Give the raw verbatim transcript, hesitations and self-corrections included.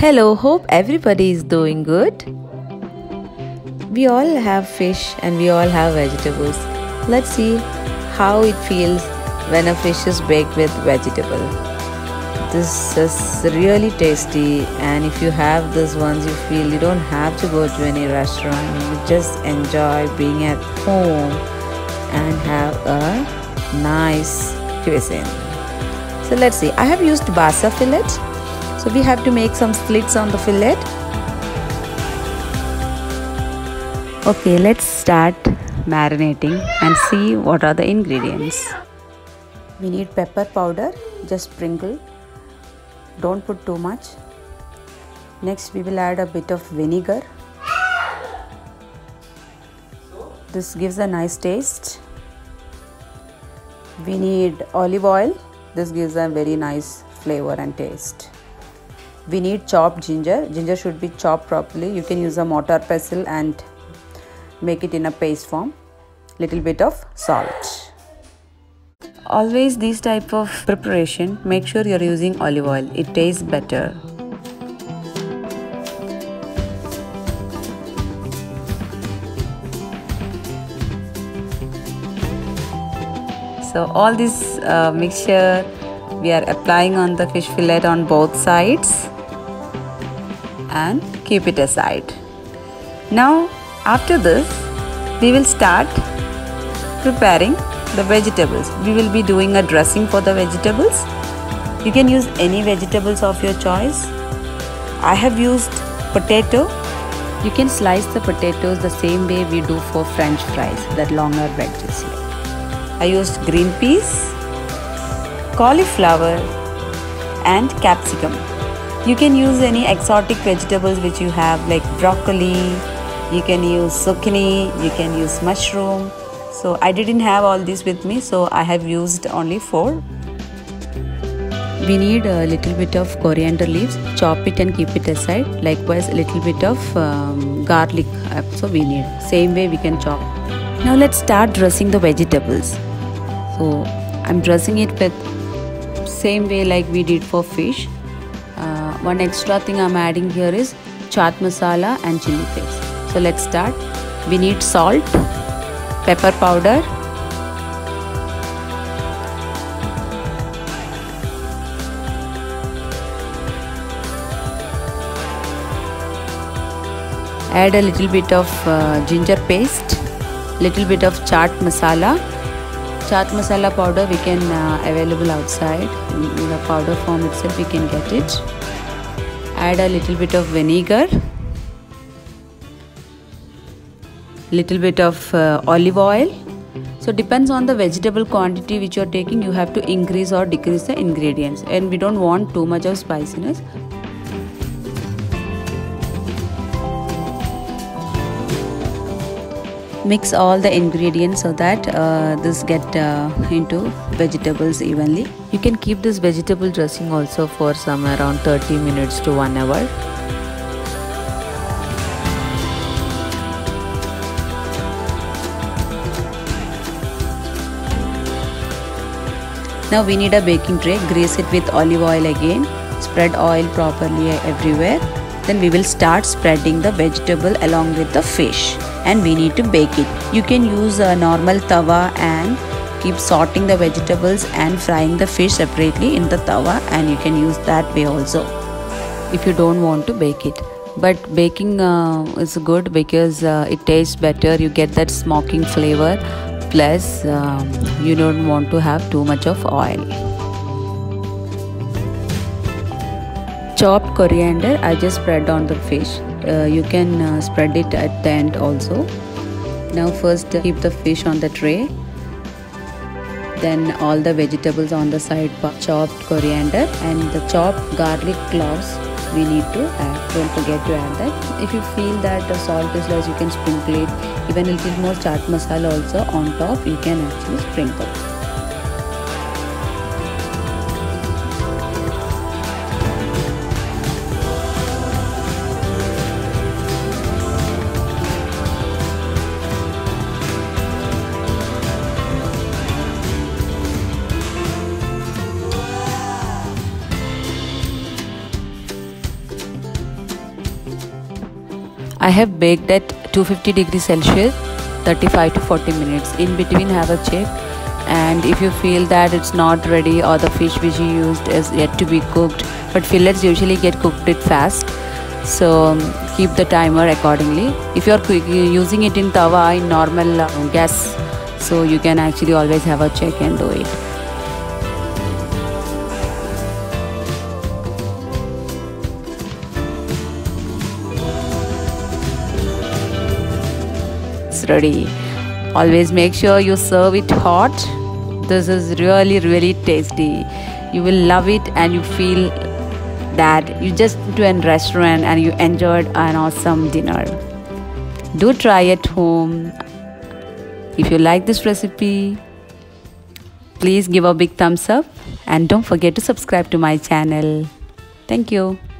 Hello, hope everybody is doing good. We all have fish and we all have vegetables. Let's see how it feels when a fish is baked with vegetable. This is really tasty, and if you have this once, you feel you don't have to go to any restaurant. You just enjoy being at home and have a nice cuisine. So let's see. I have used basa fillet. So we have to make some slits on the fillet. Okay, let's start marinating and see what are the ingredients. We need pepper powder, just sprinkle. Don't put too much. Next we will add a bit of vinegar. This gives a nice taste. We need olive oil. This gives a very nice flavor and taste. We need chopped ginger. Ginger should be chopped properly. You can use a mortar pestle and make it in a paste form. Little bit of salt. Always this type of preparation, make sure you're using olive oil. It tastes better. So all this uh, mixture we are applying on the fish fillet on both sides and keep it aside. Now after this we will start preparing the vegetables. We will be doing a dressing for the vegetables. You can use any vegetables of your choice. I have used potato. You can slice the potatoes the same way we do for French fries, that longer wedges. I used green peas, cauliflower and capsicum. You can use any exotic vegetables which you have, like broccoli, you can use zucchini, you can use mushroom. So I didn't have all this with me, so I have used only four. We need a little bit of coriander leaves. Chop it and keep it aside. Likewise a little bit of um, garlic, so we need. Same way we can chop. Now let's start dressing the vegetables. So I'm dressing it with same way like we did for fish. Uh, one extra thing I'm adding here is chaat masala and chili paste. So let's start. We need salt, pepper powder, add a little bit of uh, ginger paste, little bit of chaat masala. Chaat masala powder we can uh, available outside in, in the powder form itself, we can get it. Add a little bit of vinegar, little bit of uh, olive oil. So depends on the vegetable quantity which you are taking, you have to increase or decrease the ingredients, and we don't want too much of spiciness. Mix all the ingredients so that uh, this get uh, into vegetables evenly. You can keep this vegetable dressing also for some around thirty minutes to one hour. Now we need a baking tray. Grease it with olive oil again. Spread oil properly everywhere. Then we will start spreading the vegetable along with the fish, and we need to bake it. You can use a normal tawa and keep sorting the vegetables and frying the fish separately in the tawa, and you can use that way also if you don't want to bake it. But baking uh, is good because uh, it tastes better. You get that smoking flavor, plus um, you don't want to have too much of oil. Chopped coriander I just spread on the fish. Uh, you can uh, spread it at the end also. Now first uh, keep the fish on the tray, then all the vegetables on the side, chopped coriander and the chopped garlic cloves we need to add. Don't forget to add that. If you feel that the salt is less, you can sprinkle it. Even a little more chaat masala also on top you can actually sprinkle. I have baked at two hundred fifty degrees Celsius thirty-five to forty minutes. In between have a check, and if you feel that it's not ready or the fish which you used is yet to be cooked, but fillets usually get cooked it fast, so um, keep the timer accordingly. If you're using it in tawa in normal uh, gas, so you can actually always have a check and do it. It's ready. Always make sure you serve it hot. This is really really tasty. You will love it, and you feel that you just went to a restaurant and you enjoyed an awesome dinner. Do try at home. If you like this recipe, please give a big thumbs up and don't forget to subscribe to my channel. Thank you.